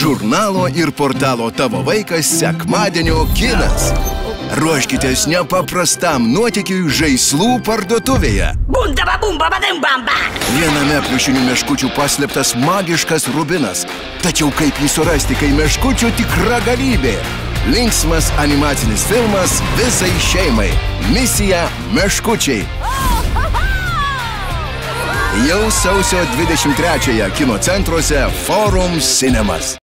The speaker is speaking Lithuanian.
žurnalo ir portalo Tavo vaikas sekmadienio kinas. Ruoškitės nepaprastam nuotykiui žaislų parduotuvėje. Viename pliušinių meškučių paslėptas magiškas rubinas. Tačiau kaip jį surasti, kai meškučių tikra galybė? Linksmas animacinis filmas visai šeimai. Misija Meškučiai. Jau sausio 23-ąją kino centruose Forum Cinemas.